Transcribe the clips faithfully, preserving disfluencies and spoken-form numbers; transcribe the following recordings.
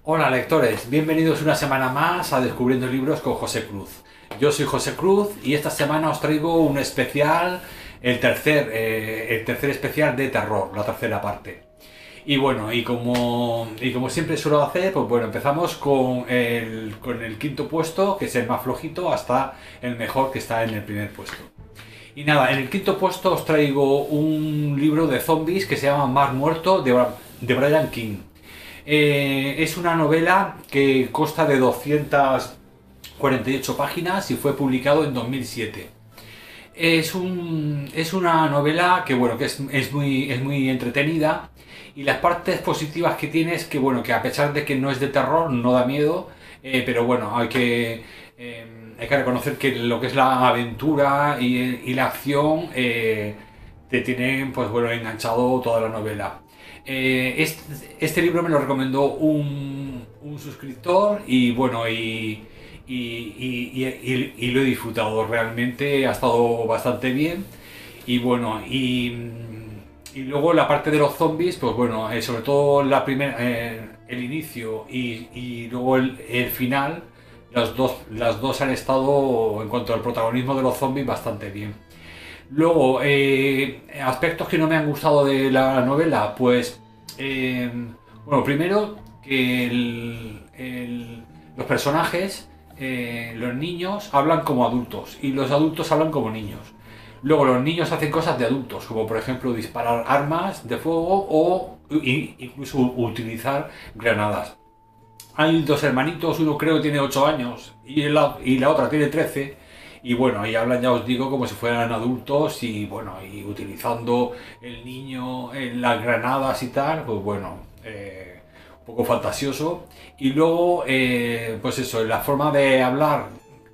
Hola lectores, bienvenidos una semana más a Descubriendo Libros con José Cruz. Yo soy José Cruz y esta semana os traigo un especial, el tercer, eh, el tercer especial de terror, la tercera parte. Y bueno, y como, y como siempre suelo hacer, pues bueno, empezamos con el, con el quinto puesto, que es el más flojito, hasta el mejor, que está en el primer puesto. Y nada, en el quinto puesto os traigo un libro de zombies que se llama Mar Muerto de, de Brian King. Eh, es una novela que consta de doscientas cuarenta y ocho páginas y fue publicado en dos mil siete. Es, un, es una novela que, bueno, que es, es, muy, es muy entretenida, y las partes positivas que tiene es que, bueno, que a pesar de que no es de terror, no da miedo, eh, pero bueno, hay que, eh, hay que reconocer que lo que es la aventura y, y la acción eh, te tienen, pues bueno, enganchado toda la novela. Eh, este, este libro me lo recomendó un, un suscriptor y bueno, y, y, y, y, y lo he disfrutado realmente, ha estado bastante bien. Y bueno, y, y luego la parte de los zombies, pues bueno, eh, sobre todo la primera, eh, el inicio y, y luego el, el final, las dos, las dos han estado, en cuanto al protagonismo de los zombies, bastante bien. Luego, eh, aspectos que no me han gustado de la novela, pues, eh, bueno, primero que el, el, los personajes, eh, los niños hablan como adultos y los adultos hablan como niños. Luego los niños hacen cosas de adultos, como por ejemplo disparar armas de fuego o incluso utilizar granadas. Hay dos hermanitos, uno creo que tiene ocho años y la, y la otra tiene trece. Y bueno, y hablan, ya os digo, como si fueran adultos y bueno, y utilizando el niño en las granadas y tal, pues bueno, eh, un poco fantasioso. Y luego, eh, pues eso, la forma de hablar,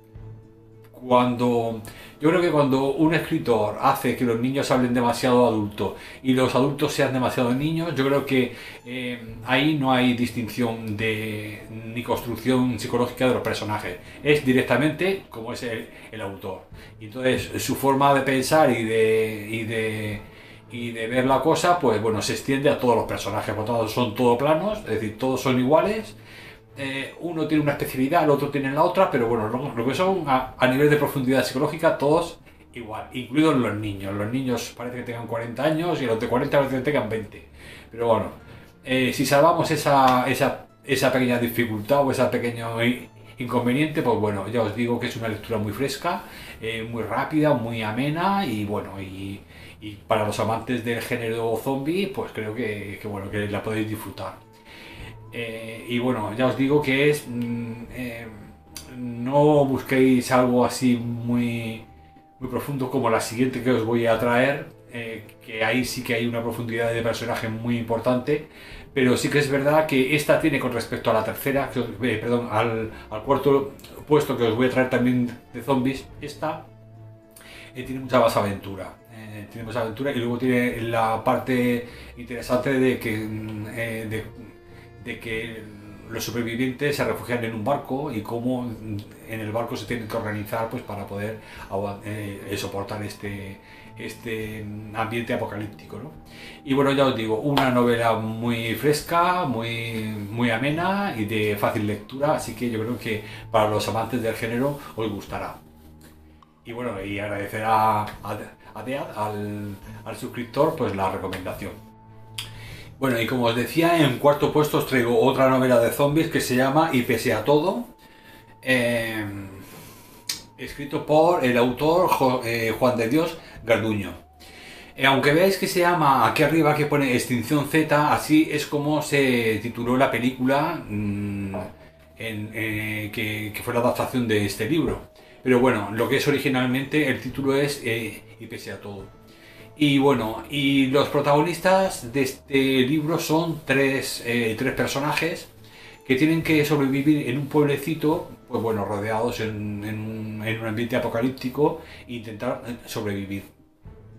cuando yo creo que cuando un escritor hace que los niños hablen demasiado adultos y los adultos sean demasiado niños, yo creo que eh, ahí no hay distinción de ni construcción psicológica de los personajes, es directamente como es el, el autor. Y entonces su forma de pensar y de, y de y de ver la cosa, pues bueno, se extiende a todos los personajes, por tanto son todos planos, es decir, todos son iguales. Eh, uno tiene una especialidad, el otro tiene la otra, pero bueno, lo, lo que son a, a nivel de profundidad psicológica, todos igual, incluidos los niños. Los niños parece que tengan cuarenta años y los de cuarenta parece que tengan veinte. Pero bueno, eh, si salvamos esa, esa, esa pequeña dificultad o ese pequeño inconveniente, pues bueno, ya os digo que es una lectura muy fresca, eh, muy rápida, muy amena y bueno, y, y para los amantes del género zombie, pues creo que, que bueno, que la podéis disfrutar. Eh, y bueno, ya os digo que es... mm, eh, no busquéis algo así muy, muy profundo como la siguiente que os voy a traer, eh, que ahí sí que hay una profundidad de personaje muy importante, pero sí que es verdad que esta tiene con respecto a la tercera, que os- eh, perdón, al, al cuarto puesto que os voy a traer también de zombies, esta eh, tiene mucha más aventura. Eh, tiene más aventura y luego tiene la parte interesante de que, mm, eh, de, de que los supervivientes se refugian en un barco y cómo mm, en el barco se tienen que organizar pues para poder agua- eh, soportar este, este mm, ambiente apocalíptico, ¿no? Y bueno, ya os digo, una novela muy fresca, muy, muy amena y de fácil lectura, así que yo creo que para los amantes del género os gustará. Y bueno, y agradecer a, a, a Dead, al, al suscriptor, pues la recomendación. Bueno, y como os decía, en cuarto puesto os traigo otra novela de zombies que se llama Y pese a todo, eh, escrito por el autor Jo- eh, Juan de Dios Garduño. Eh, aunque veáis que se llama aquí arriba que pone Extinción Z, así es como se tituló la película mm, en, eh, que, que fue la adaptación de este libro. Pero bueno, lo que es originalmente el título es eh, Y pese a todo. Y bueno, y los protagonistas de este libro son tres, eh, tres personajes que tienen que sobrevivir en un pueblecito, pues bueno, rodeados en, en un, en un ambiente apocalíptico e intentar eh, sobrevivir.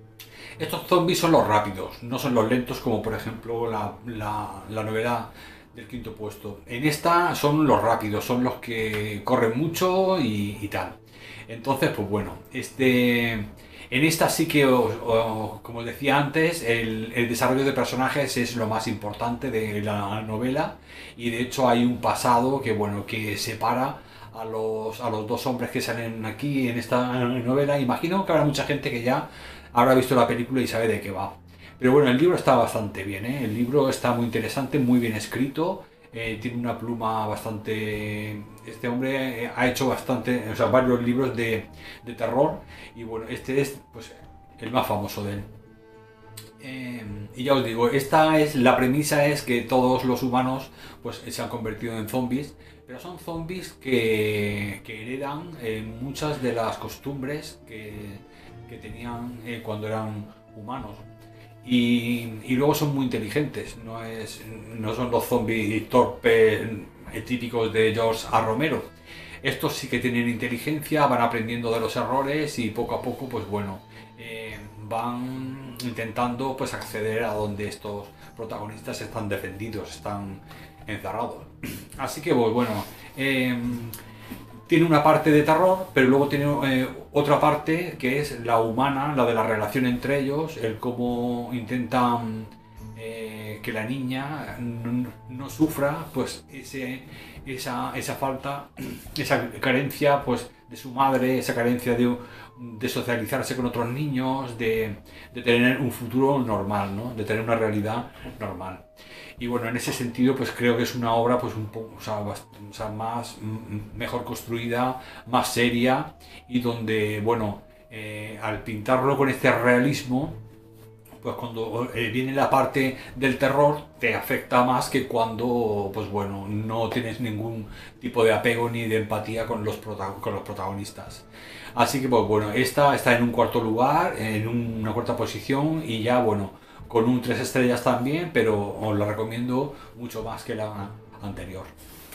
Estos zombies son los rápidos, no son los lentos como por ejemplo la, la, la novela del quinto puesto. En esta son los rápidos, son los que corren mucho y, y tal. Entonces, pues bueno, este, en esta sí que, os, os, como os decía antes, el, el desarrollo de personajes es lo más importante de la novela, y de hecho hay un pasado que, bueno, que separa a los, a los dos hombres que salen aquí en esta novela. Imagino que habrá mucha gente que ya habrá visto la película y sabe de qué va. Pero bueno, el libro está bastante bien, ¿eh? El libro está muy interesante, muy bien escrito. Eh, tiene una pluma bastante... Este hombre eh, ha hecho bastante, o sea, varios libros de, de terror, y bueno, este es pues el más famoso de él. Eh, y ya os digo, esta es la premisa, es que todos los humanos pues se han convertido en zombies, pero son zombies que, que heredan eh, muchas de las costumbres que, que tenían eh, cuando eran humanos. Y, y luego son muy inteligentes, no, es, no son los zombies torpes eh, típicos de George A. Romero. Estos sí que tienen inteligencia, van aprendiendo de los errores y poco a poco, pues bueno, eh, van intentando pues acceder a donde estos protagonistas están defendidos, están encerrados. Así que pues bueno, eh, tiene una parte de terror, pero luego tiene eh, otra parte que es la humana, la de la relación entre ellos, el cómo intentan eh, que la niña no, no sufra pues ese, esa, esa falta, esa carencia pues de su madre, esa carencia de, de socializarse con otros niños, de, de tener un futuro normal, ¿no? De tener una realidad normal. Y bueno, en ese sentido, pues creo que es una obra pues un poco, o sea, o sea, más, mejor construida, más seria, y donde, bueno, eh, al pintarlo con este realismo, pues cuando eh, viene la parte del terror, te afecta más que cuando, pues bueno, no tienes ningún tipo de apego ni de empatía con los, prota con los protagonistas. Así que, pues bueno, esta está en un cuarto lugar, en una cuarta posición, y ya, bueno, con un tres estrellas también, pero os la recomiendo mucho más que la anterior.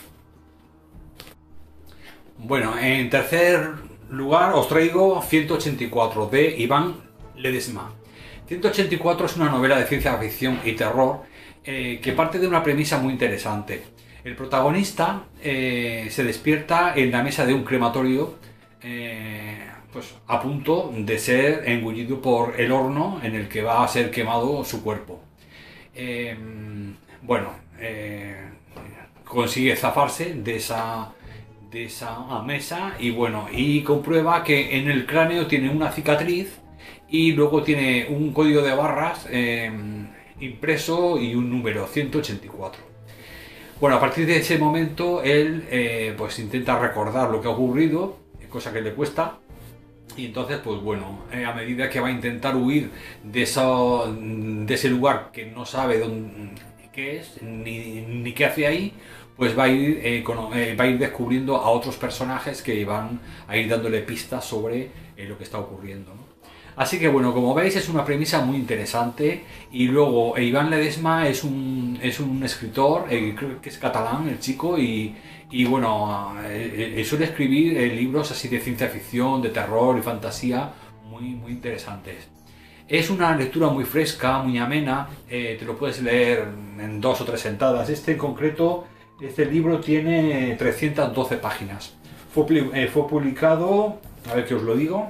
Bueno, en tercer lugar os traigo ciento ochenta y cuatro de Iván Ledesma. ciento ochenta y cuatro es una novela de ciencia ficción y terror eh, que parte de una premisa muy interesante. El protagonista eh, se despierta en la mesa de un crematorio eh, pues a punto de ser engullido por el horno en el que va a ser quemado su cuerpo. Eh, bueno, eh, consigue zafarse de esa, de esa mesa, y bueno, y comprueba que en el cráneo tiene una cicatriz y luego tiene un código de barras eh, impreso y un número, ciento ochenta y cuatro. Bueno, a partir de ese momento él eh, pues intenta recordar lo que ha ocurrido, cosa que le cuesta. Y entonces, pues bueno, eh, a medida que va a intentar huir de, eso, de ese lugar que no sabe dónde, qué es, ni, ni qué hace ahí, pues va a, ir, eh, con, eh, va a ir descubriendo a otros personajes que van a ir dándole pistas sobre eh, lo que está ocurriendo, ¿no? Así que bueno, como veis, es una premisa muy interesante. Y luego eh, Iván Ledesma es un, es un escritor, eh, creo que es catalán el chico, y, y bueno, eh, eh, suele escribir eh, libros así de ciencia ficción, de terror y fantasía muy, muy interesantes. Es una lectura muy fresca, muy amena, eh, te lo puedes leer en dos o tres sentadas. Este en concreto, este libro tiene trescientas doce páginas. Fue, eh, fue publicado, a ver que os lo digo,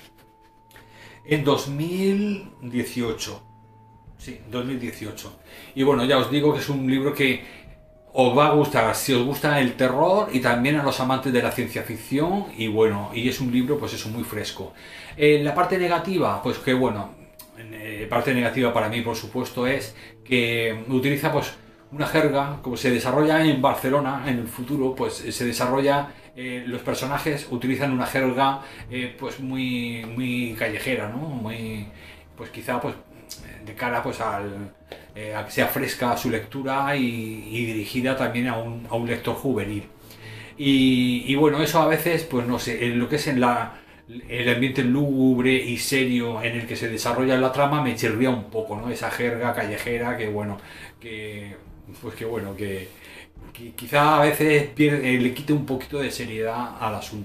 en dos mil dieciocho. Sí, dos mil dieciocho. Y bueno, ya os digo que es un libro que os va a gustar si os gusta el terror y también a los amantes de la ciencia ficción. Y bueno, y es un libro, pues eso, muy fresco. En la parte negativa, pues que bueno, eh, parte negativa para mí, por supuesto, es que utiliza pues una jerga, como se desarrolla en Barcelona en el futuro, pues se desarrolla, eh, los personajes utilizan una jerga eh, pues muy, muy callejera, ¿no? Muy, pues quizá pues de cara pues al, eh, a que sea fresca su lectura y, y dirigida también a un, a un lector juvenil. Y, y bueno, eso a veces, pues no sé, en lo que es en la, el ambiente lúgubre y serio en el que se desarrolla la trama me chirría un poco, ¿no? Esa jerga callejera que bueno, que pues que bueno, que, que quizá a veces pierde, le quite un poquito de seriedad al asunto.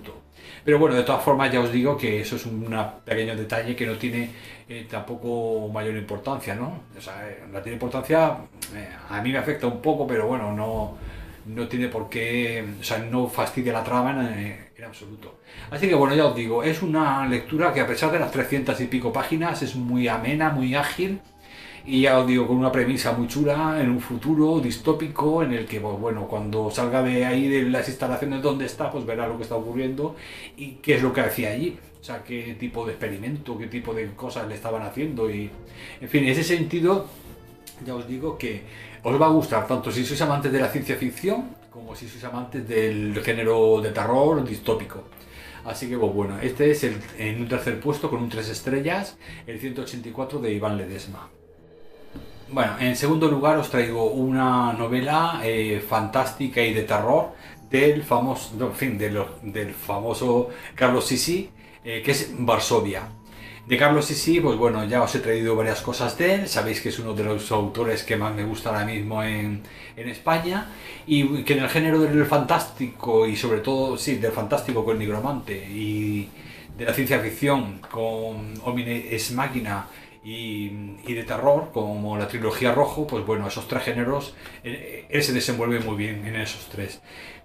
Pero bueno, de todas formas ya os digo que eso es un pequeño detalle que no tiene eh, tampoco mayor importancia, ¿no? O sea, eh, no tiene importancia, eh, a mí me afecta un poco, pero bueno, no, no tiene por qué, o sea, no fastidia la trama en, eh, en absoluto. Así que bueno, ya os digo, es una lectura que a pesar de las trescientas y pico páginas es muy amena, muy ágil. Y ya os digo, con una premisa muy chula en un futuro distópico en el que, pues bueno, cuando salga de ahí de las instalaciones donde está, pues verá lo que está ocurriendo y qué es lo que hacía allí. O sea, qué tipo de experimento, qué tipo de cosas le estaban haciendo. Y, en fin, en ese sentido, ya os digo que os va a gustar tanto si sois amantes de la ciencia ficción como si sois amantes del género de terror distópico. Así que, pues bueno, este es el, en un tercer puesto con un tres estrellas, el ciento ochenta y cuatro de Iván Ledesma. Bueno, en segundo lugar os traigo una novela eh, fantástica y de terror del famoso, no, en fin, de lo- del famoso Carlos Sisi, eh, que es Varsovia. De Carlos Sisi, pues bueno, ya os he traído varias cosas de él. Sabéis que es uno de los autores que más me gusta ahora mismo en, en España y que en el género del fantástico y sobre todo, sí, del fantástico con Nigromante y de la ciencia ficción con Homine Ex Machina y, y de terror, como la trilogía Rojo, pues bueno, esos tres géneros, eh, él se desenvuelve muy bien en esos tres.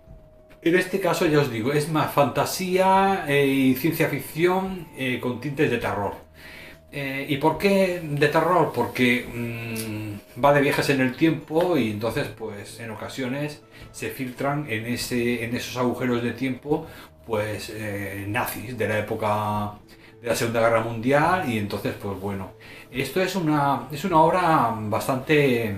En este caso, ya os digo, es más fantasía eh, y ciencia ficción eh, con tintes de terror. Eh, ¿Y por qué de terror? Porque mm, va de viajes en el tiempo y entonces, pues en ocasiones se filtran en, ese, en esos agujeros de tiempo, pues eh, nazis de la época de la Segunda Guerra Mundial y entonces, pues bueno, esto es una, es una obra bastante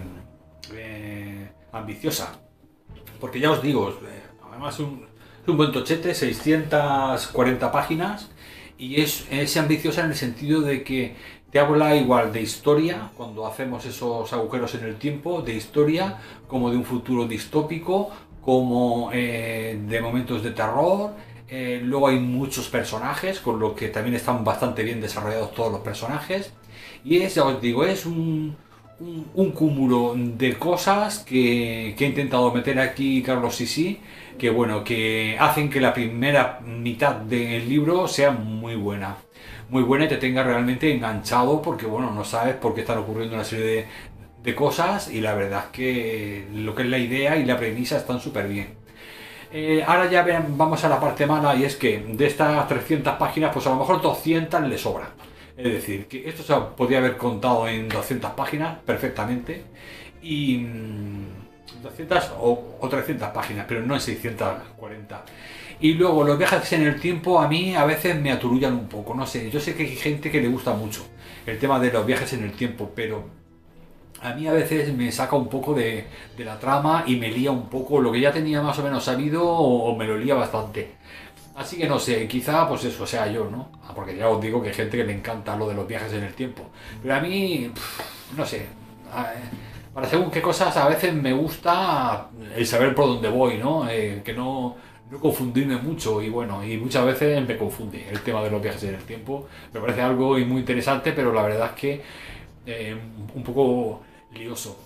eh, ambiciosa, porque ya os digo, eh, además es un, es un buen tochete, seiscientas cuarenta páginas, y es, es ambiciosa en el sentido de que te habla igual de historia, cuando hacemos esos agujeros en el tiempo, de historia, como de un futuro distópico, como eh, de momentos de terror. Eh, luego hay muchos personajes, con lo que también están bastante bien desarrollados todos los personajes. Y es, ya os digo, es un, un, un cúmulo de cosas que, que he intentado meter aquí Carlos Sisi, que bueno, que hacen que la primera mitad del libro sea muy buena. Muy buena y te tenga realmente enganchado porque bueno, no sabes por qué están ocurriendo una serie de, de cosas y la verdad es que lo que es la idea y la premisa están súper bien. Eh, ahora ya ven, vamos a la parte mala y es que de estas trescientas páginas, pues a lo mejor doscientas le sobran. Es decir, que esto se podría haber contado en doscientas páginas perfectamente y mm, doscientas o, o trescientas páginas, pero no en seiscientas cuarenta. Y luego los viajes en el tiempo a mí a veces me aturullan un poco, no sé, yo sé que hay gente que le gusta mucho el tema de los viajes en el tiempo, pero a mí a veces me saca un poco de, de la trama y me lía un poco lo que ya tenía más o menos sabido o, o me lo lía bastante. Así que no sé, quizá pues eso sea yo, ¿no? Ah, porque ya os digo que hay gente que le encanta lo de los viajes en el tiempo. Pero a mí, pff, no sé, a- para según qué cosas a veces me gusta el saber por dónde voy, ¿no? Eh, que no, no confundirme mucho y bueno, y muchas veces me confunde el tema de los viajes en el tiempo. Me parece algo muy interesante, pero la verdad es que eh, un poco lioso.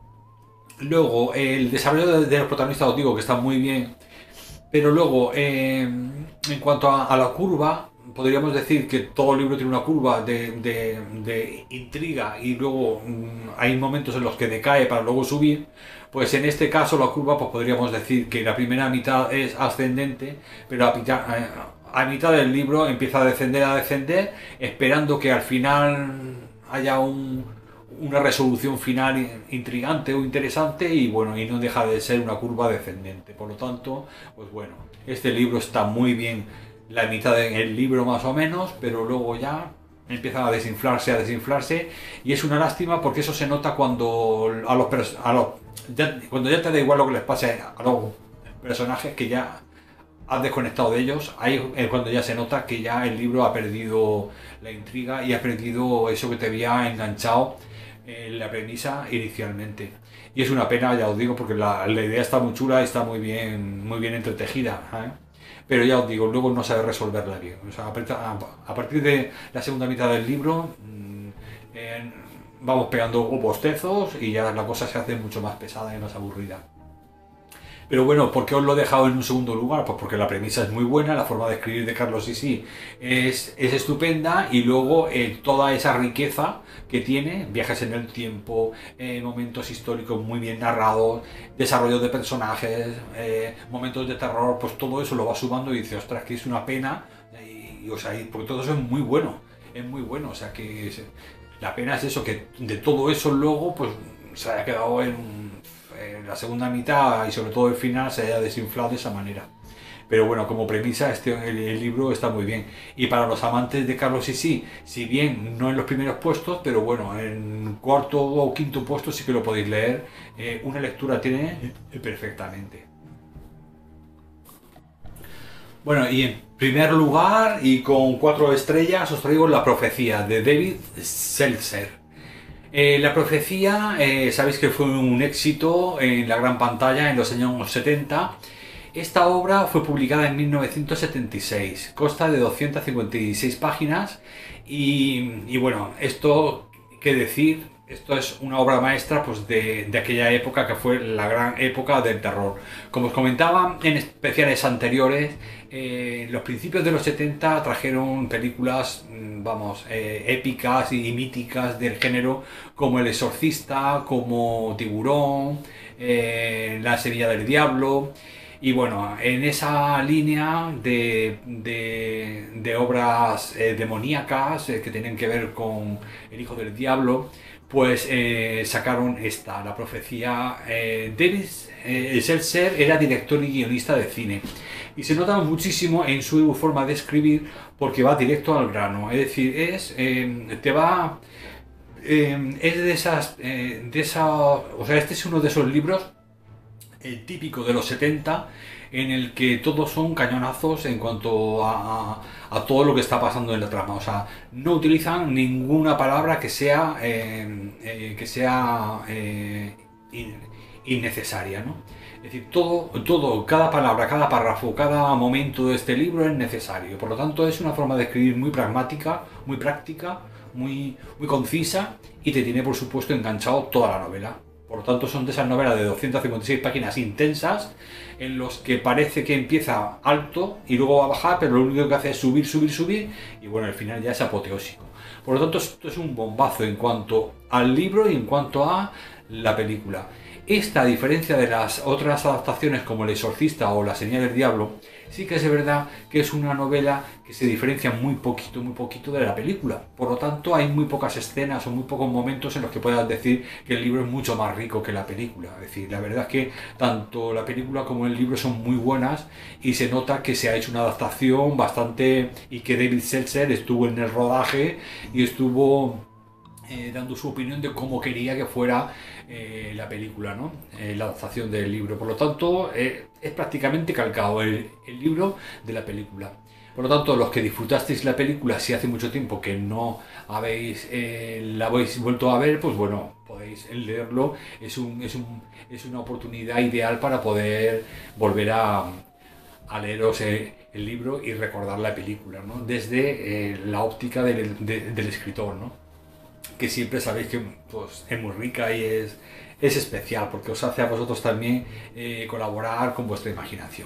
Luego, el desarrollo de, de los protagonistas os digo que está muy bien, pero luego, eh, en cuanto a, a la curva, podríamos decir que todo el libro tiene una curva de, de- de intriga y luego mm, hay momentos en los que decae para luego subir. Pues en este caso la curva, pues podríamos decir que la primera mitad es ascendente, pero a, mitad eh, a mitad del libro empieza a descender, a descender, esperando que al final haya un, una resolución final intrigante o interesante y bueno, y no deja de ser una curva descendente. Por lo tanto, pues bueno, este libro está muy bien la mitad del libro más o menos, pero luego ya empiezan a desinflarse, a desinflarse y es una lástima porque eso se nota cuando a los, pers- a los ya- cuando ya te da igual lo que les pase a los personajes que ya has desconectado de ellos, ahí es cuando ya se nota que ya el libro ha perdido la intriga y ha perdido eso que te había enganchado en la premisa inicialmente. Y es una pena, ya os digo, porque la, la idea está muy chula, está muy bien, muy bien entretejida, ¿eh? Pero ya os digo, luego no sabe resolverla bien. O sea, a, partir- a- a partir de la segunda mitad del libro mm, eh, vamos pegando bostezos y ya la cosa se hace mucho más pesada y más aburrida. Pero bueno, ¿por qué os lo he dejado en un segundo lugar? Pues porque la premisa es muy buena, la forma de escribir de Carlos Sisi es, es estupenda y luego eh, toda esa riqueza que tiene, viajes en el tiempo, eh, momentos históricos muy bien narrados, desarrollo de personajes, eh, momentos de terror, pues todo eso lo va sumando y dice, ostras, que es una pena, y, y, o sea, y, porque todo eso es muy bueno, es muy bueno, o sea que es, la pena es eso, que de todo eso luego pues se haya quedado en un en la segunda mitad y sobre todo el final se haya desinflado de esa manera. Pero bueno, como premisa este, el, el libro está muy bien. Y para los amantes de Carlos Sisi, si bien no en los primeros puestos, pero bueno, en cuarto o quinto puesto sí que lo podéis leer. Eh, una lectura tiene perfectamente. Bueno, y en primer lugar y con cuatro estrellas os traigo La profecía de David Seltzer. Eh, la profecía, eh, sabéis que fue un éxito en la gran pantalla en los años setenta. Esta obra fue publicada en mil novecientos setenta y seis, consta de doscientas cincuenta y seis páginas y, y bueno, esto, qué decir, esto es una obra maestra pues, de, de aquella época que fue la gran época del terror. Como os comentaba en especiales anteriores, eh, los principios de los setenta trajeron películas, vamos, eh, épicas y míticas del género como El Exorcista, como Tiburón, eh, La Semilla del Diablo. Y bueno, en esa línea de, de, de obras eh, demoníacas eh, que tienen que ver con El Hijo del Diablo, pues eh, sacaron esta, La profecía. Eh, David eh, Seltzer era director y guionista de cine y se nota muchísimo en su forma de escribir porque va directo al grano, es decir, es, eh, te va... Eh, es de esas, eh, de esa, o sea, este es uno de esos libros el típico de los setenta en el que todos son cañonazos en cuanto a, a, a todo lo que está pasando en la trama. O sea, no utilizan ninguna palabra que sea, eh, eh, que sea eh, in, innecesaria, ¿no? Es decir, todo, todo, cada palabra, cada párrafo, cada momento de este libro es necesario. Por lo tanto, es una forma de escribir muy pragmática, muy práctica, muy, muy concisa y te tiene, por supuesto, enganchado toda la novela. Por lo tanto, son de esas novelas de doscientas cincuenta y seis páginas intensas en los que parece que empieza alto y luego va a bajar, pero lo único que hace es subir, subir, subir y bueno, al final ya es apoteósico. Por lo tanto, esto es un bombazo en cuanto al libro y en cuanto a la película. Esta, a diferencia de las otras adaptaciones como El Exorcista o La Señal del Diablo, sí que es verdad que es una novela que se diferencia muy poquito, muy poquito de la película. Por lo tanto, hay muy pocas escenas o muy pocos momentos en los que puedas decir que el libro es mucho más rico que la película. Es decir, la verdad es que tanto la película como el libro son muy buenas y se nota que se ha hecho una adaptación bastante y que David Seltzer estuvo en el rodaje y estuvo Eh, dando su opinión de cómo quería que fuera eh, la película, ¿no? Eh, la adaptación del libro. Por lo tanto, eh, es prácticamente calcado el, el libro de la película. Por lo tanto, los que disfrutasteis la película, si hace mucho tiempo que no habéis eh, la habéis vuelto a ver, pues bueno, podéis leerlo. Es, un, es, un, es una oportunidad ideal para poder volver a, a leeros el, el libro y recordar la película, ¿no? Desde eh, la óptica del, de, del escritor, ¿no? Que siempre sabéis que pues, es muy rica y es, es especial porque os hace a vosotros también eh, colaborar con vuestra imaginación.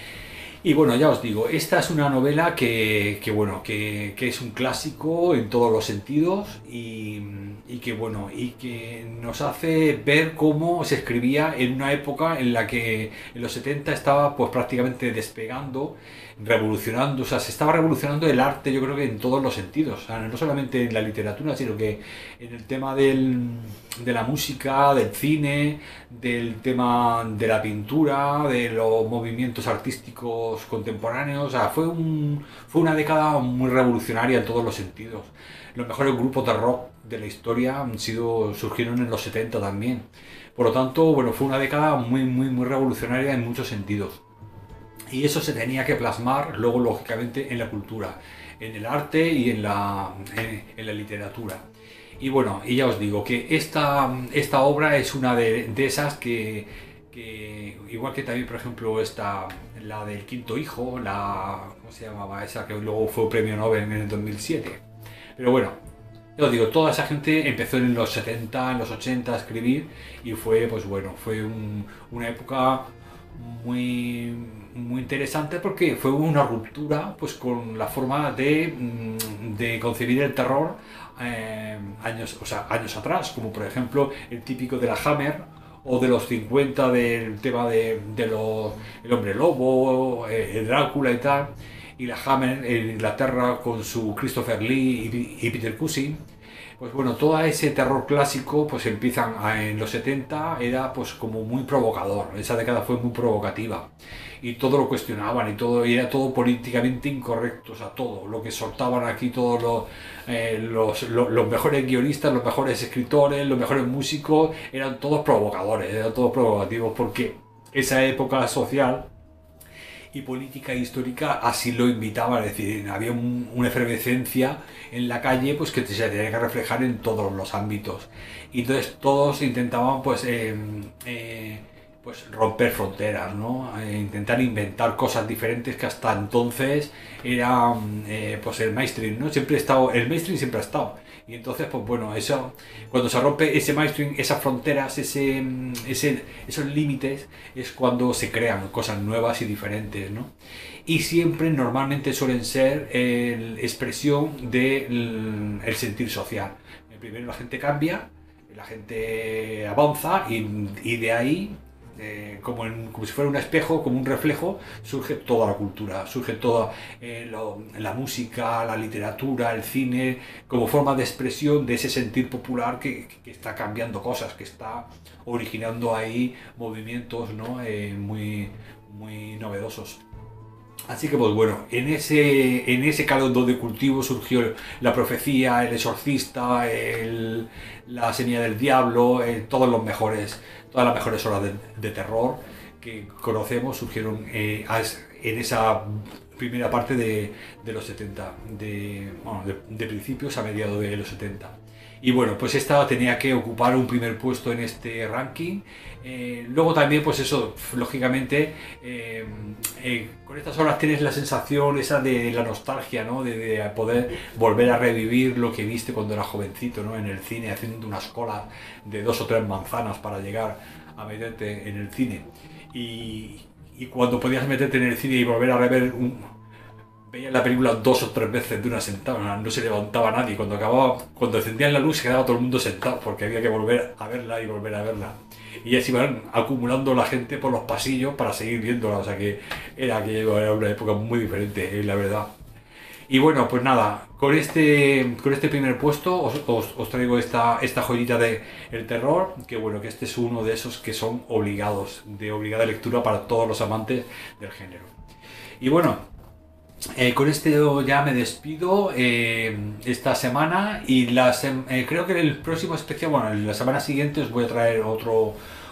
Y bueno, ya os digo, esta es una novela que, que bueno, que, que es un clásico en todos los sentidos y, y que bueno, y que nos hace ver cómo se escribía en una época en la que en los setenta estaba pues prácticamente despegando, revolucionando, o sea, se estaba revolucionando el arte, yo creo que en todos los sentidos, o sea, no solamente en la literatura, sino que en el tema del, de la música, del cine, del tema de la pintura, de los movimientos artísticos contemporáneos, o sea, fue, un, fue una década muy revolucionaria en todos los sentidos. Los mejores grupos de rock de la historia han sido, surgieron en los setenta también. Por lo tanto, bueno, fue una década muy, muy, muy revolucionaria en muchos sentidos. Y eso se tenía que plasmar luego, lógicamente, en la cultura, en el arte y en la, en, en la literatura. Y bueno, y ya os digo que esta, esta obra es una de, de esas que, que, igual que también, por ejemplo, esta, la del Quinto Hijo, la, ¿cómo se llamaba? Esa que luego fue premio Nobel en el dos mil siete. Pero bueno, ya os digo, toda esa gente empezó en los setenta, en los ochenta a escribir y fue, pues bueno, fue un, una época muy, muy interesante porque fue una ruptura pues con la forma de, mm, de concebir el terror eh, años, o sea, años atrás, como por ejemplo el típico de la Hammer o de los cincuenta del tema de, de los, el hombre lobo, eh, el Drácula y tal, y la Hammer en Inglaterra con su Christopher Lee y, y Peter Cushing. Pues bueno, todo ese terror clásico pues empiezan a- en los setenta, era pues como muy provocador, esa década fue muy provocativa y todo lo cuestionaban y todo y era todo políticamente incorrecto, o sea, todo lo que soltaban aquí, todos los, eh, los, lo- los mejores guionistas, los mejores escritores, los mejores músicos, eran todos provocadores, eran todos provocativos porque esa época social y política histórica así lo invitaba, es decir, había un- una efervescencia en la calle pues que se tenía que reflejar en todos los ámbitos. Y entonces todos intentaban pues, eh, eh, pues romper fronteras, ¿no? Eh, intentar inventar cosas diferentes que hasta entonces era eh, pues el mainstream, ¿no? Siempre ha estado, el mainstream siempre ha estado. Y entonces, pues bueno, eso, cuando se rompe ese mainstream, esas fronteras, ese, ese, esos límites, es cuando se crean cosas nuevas y diferentes, ¿no? Y siempre, normalmente suelen ser el expresión del el sentir social. Primero la gente cambia, la gente avanza y, y de ahí eh, como, en- como si fuera un espejo, como un reflejo, surge toda la cultura, surge toda eh, lo- la música, la literatura, el cine, como forma de expresión de ese sentir popular que, que está cambiando cosas, que está originando ahí movimientos, ¿no? Eh, muy, muy novedosos. Así que pues bueno, en ese, en ese caldo de cultivo surgió la profecía, el exorcista, el- la semilla del diablo, eh, todos los mejores, todas las mejores obras de, de terror que conocemos surgieron eh, as- en esa primera parte de, de los setenta, de, bueno, de, de principios a mediados de los setenta. Y bueno, pues esta tenía que ocupar un primer puesto en este ranking. Eh, luego también, pues eso, lógicamente, eh, eh, con estas obras tienes la sensación esa de la nostalgia, ¿no? De, de poder volver a revivir lo que viste cuando eras jovencito, ¿no? En el cine, haciendo unas colas de dos o tres manzanas para llegar a meterte en el cine. Y, y cuando podías meterte en el cine y volver a rever un, veía la película dos o tres veces de una sentada, no se levantaba nadie. Cuando acababa, cuando encendían la luz se quedaba todo el mundo sentado porque había que volver a verla y volver a verla. Y así van acumulando la gente por los pasillos para seguir viéndola. O sea que era, que era una época muy diferente, eh, la verdad. Y bueno, pues nada, con este, con este primer puesto os, os- os traigo esta, esta joyita de el terror, que bueno, que este es uno de esos que son obligados, de obligada lectura para todos los amantes del género. Y bueno, eh, con este ya me despido eh, esta semana y la sem- eh, creo que el próximo especial, bueno, la semana siguiente os voy a traer otro,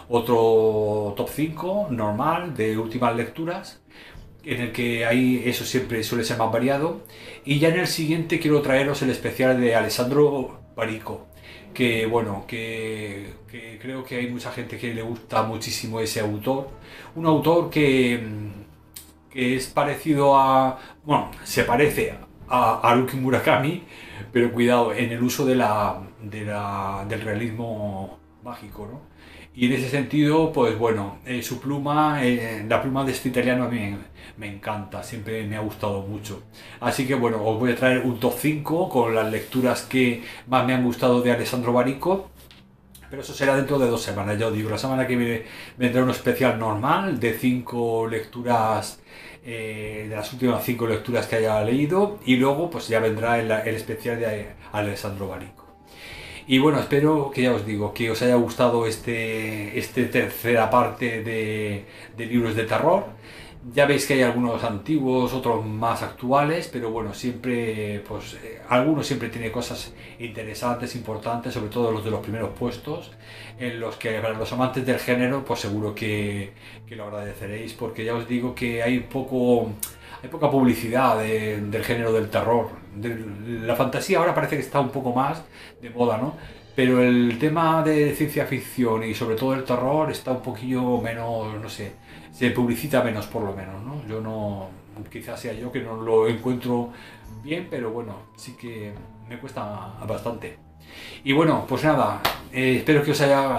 otro top cinco normal de últimas lecturas, en el que ahí eso siempre suele ser más variado. Y ya en el siguiente quiero traeros el especial de Alessandro Barico, que bueno, que, que creo que hay mucha gente que le gusta muchísimo ese autor. Un autor que... mm, que es parecido a, bueno, se parece a Haruki Murakami, pero cuidado, en el uso de la, de la- del realismo mágico, ¿no? Y en ese sentido, pues bueno, eh, su pluma, eh, la pluma de este italiano a mí me, me encanta, siempre me ha gustado mucho. Así que bueno, os voy a traer un top cinco con las lecturas que más me han gustado de Alessandro Barico, pero eso será dentro de dos semanas, ya os digo. La semana que viene vendrá un especial normal de cinco lecturas, eh, de las últimas cinco lecturas que haya leído, y luego pues ya vendrá el, el especial de Alessandro Barico. Y bueno, espero que ya os digo, que os haya gustado este, este tercera parte de, de libros de terror. Ya veis que hay algunos antiguos, otros más actuales, pero bueno, siempre, pues, eh, algunos siempre tiene cosas interesantes, importantes, sobre todo los de los primeros puestos, en los que para los amantes del género, pues seguro que, que lo agradeceréis, porque ya os digo que hay poco, hay poca publicidad de- del género del terror. De- la fantasía ahora parece que está un poco más de moda, ¿no? Pero el tema de ciencia ficción y sobre todo el terror está un poquillo menos, no sé, se publicita menos por lo menos, ¿no? Yo no, quizás sea yo que no lo encuentro bien, pero bueno, sí que me cuesta bastante. Y bueno, pues nada, eh, espero que os haya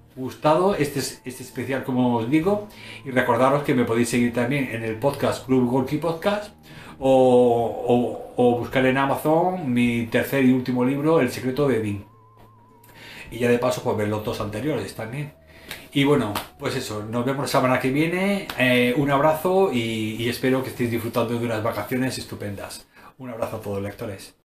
gustado este, este especial, como os digo, y recordaros que me podéis seguir también en el podcast Club Gorky Podcast o, o, o buscar en Amazon mi tercer y último libro, El secreto de Dean. Y ya de paso pues ver los dos anteriores también. Y bueno, pues eso, nos vemos la semana que viene, eh, un abrazo y, y espero que estéis disfrutando de unas vacaciones estupendas. Un abrazo a todos, lectores.